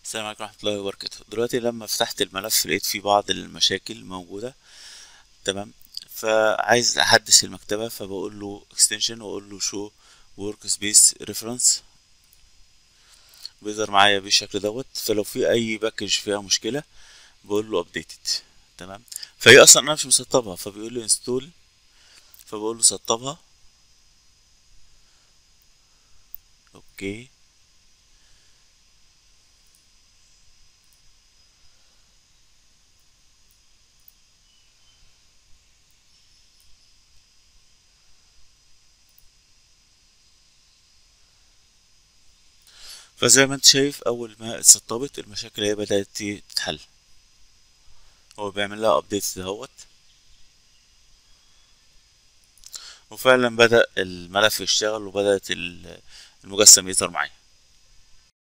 السلام عليكم ورحمة الله وبركاته. دلوقتي لما فتحت الملف لقيت فيه بعض المشاكل موجودة. تمام. فعايز احدث المكتبة، فبقول له extension واقول له show workspace reference. بيظهر معايا بالشكل دوت. فلو في اي باكج فيها مشكلة بقول له updated. تمام. فهي اصلا انا مش مسطبها، فبيقول لي install، فبقول له سطبها. اوكي. فزي ما انت شايف، اول ما اتسطبت المشاكل هي بدأت تتحل. هو بيعمل لها update دهوت، وفعلا بدأ الملف يشتغل وبدأت المجسم يظهر معايا.